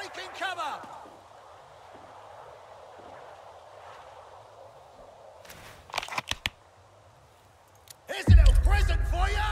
Taking cover! Here's a little present for you!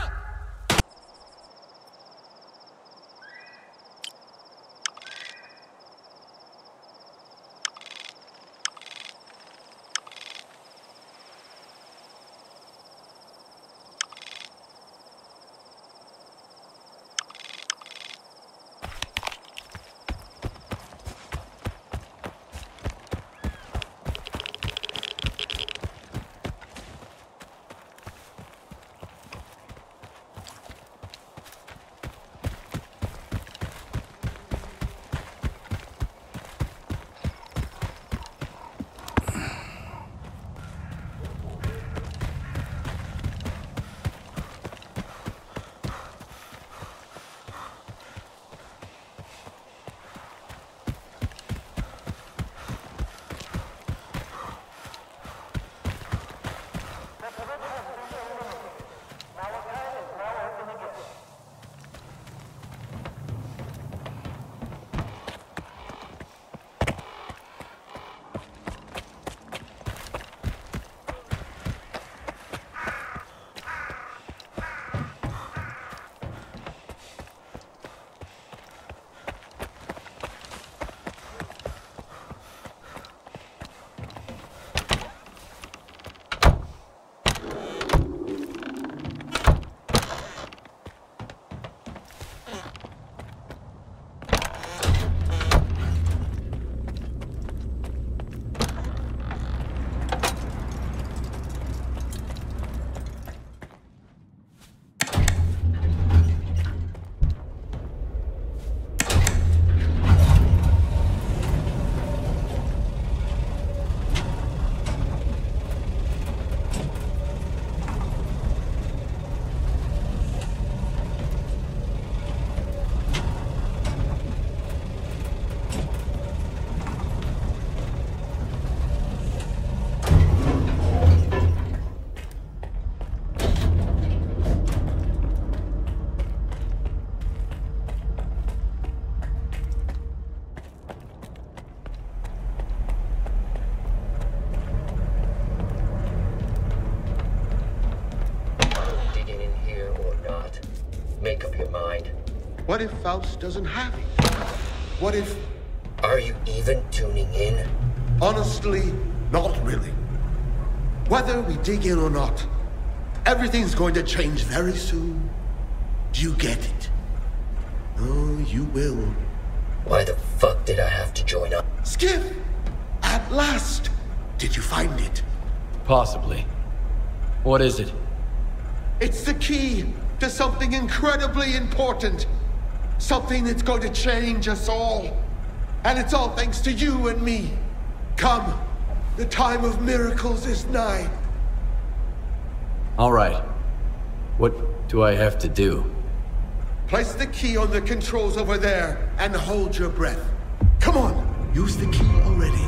Make up your mind. What if Faust doesn't have it? What if... Are you even tuning in? Honestly, not really. Whether we dig in or not, everything's going to change very soon. Do you get it? Oh, you will. Why the fuck did I have to join up? Skiff! At last! Did you find it? Possibly. What is it? It's the key to something incredibly important. Something that's going to change us all. And it's all thanks to you and me. Come, the time of miracles is nigh. All right. What do I have to do? Place the key on the controls over there and hold your breath. Come on, use the key already.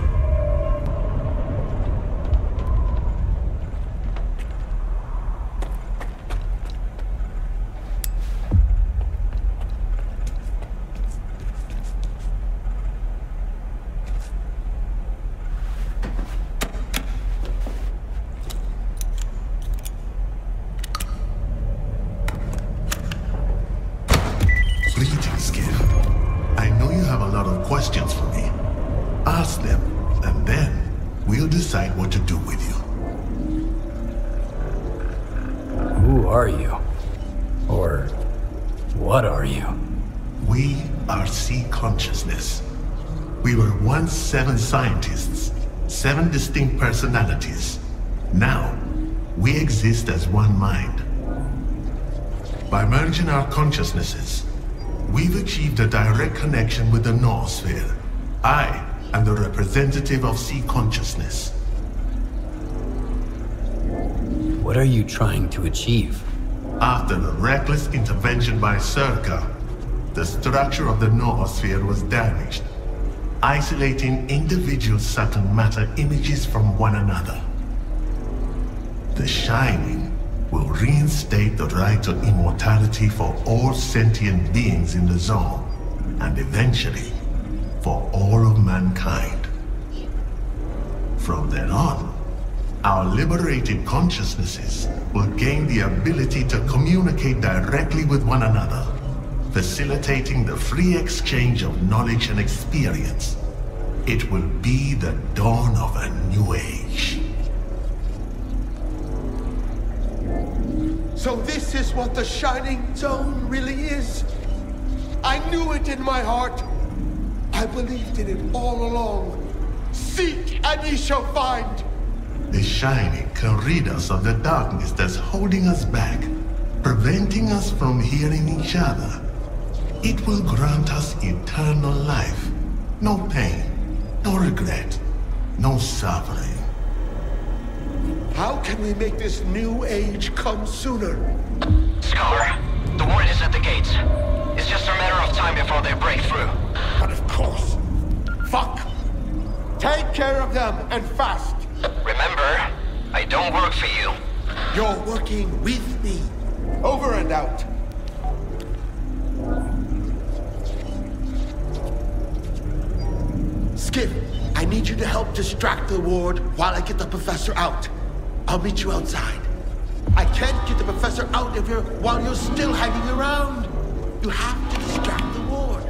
Questions for me. Ask them, and then we'll decide what to do with you. Who are you? Or what are you? We are C Consciousness. We were once 7 scientists, 7 distinct personalities. Now, we exist as one mind. By merging our consciousnesses, we've achieved a direct connection with the noosphere. I am the representative of C Consciousness. What are you trying to achieve? After a reckless intervention by S.T.A.L.K.E.R, the structure of the noosphere was damaged, isolating individual subtle matter images from one another. The Shining will reinstate the right to immortality for all sentient beings in the zone, and eventually, for all of mankind. From then on, our liberated consciousnesses will gain the ability to communicate directly with one another, facilitating the free exchange of knowledge and experience. It will be the dawn of a new age. So this is what the Shining Zone really is. I knew it in my heart. I believed in it all along. Seek and ye shall find. The Shining can rid us of the darkness that's holding us back, preventing us from hearing each other. It will grant us eternal life. No pain, no regret, no suffering. How can we make this new age come sooner? Scholar, the word is at the gates. It's just a matter of time before they break through. But of course. Fuck. Take care of them and fast. Remember, I don't work for you. You're working with me. Over and out. Skip, I need you to help distract the ward while I get the professor out. I'll meet you outside. I can't get the professor out of here while you're still hanging around. You have to distract the ward.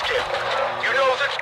Skip. You know that...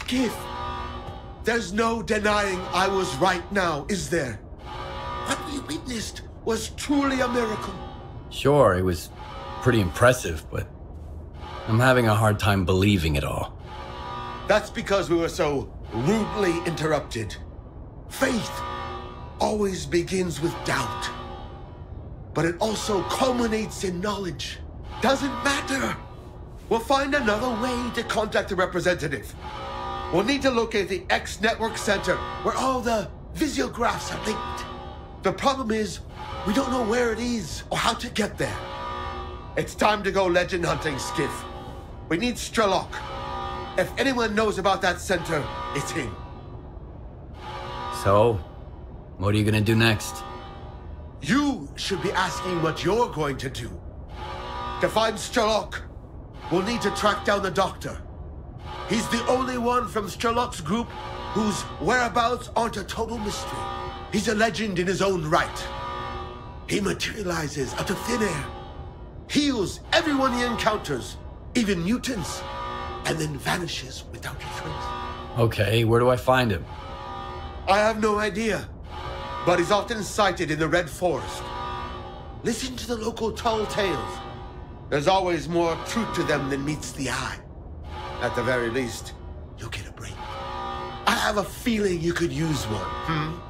Skiff, there's no denying I was right now, is there? What we witnessed was truly a miracle. Sure, it was pretty impressive, but I'm having a hard time believing it all. That's because we were so rudely interrupted. Faith always begins with doubt, but it also culminates in knowledge. Doesn't matter. We'll find another way to contact the representative. We'll need to locate the X Network Center where all the Visiographs are linked. The problem is, we don't know where it is or how to get there. It's time to go legend hunting, Skiff. We need S.T.A.L.K.E.R. If anyone knows about that center, it's him. So, what are you gonna do next? You should be asking what you're going to do. To find S.T.A.L.K.E.R, we'll need to track down the Doctor. He's the only one from S.T.A.L.K.E.'s group whose whereabouts aren't a total mystery. He's a legend in his own right. He materializes out of thin air, heals everyone he encounters, even mutants, and then vanishes without a trace. Okay, where do I find him? I have no idea, but he's often sighted in the Red Forest. Listen to the local tall tales. There's always more truth to them than meets the eye. At the very least, you'll get a break. I have a feeling you could use one,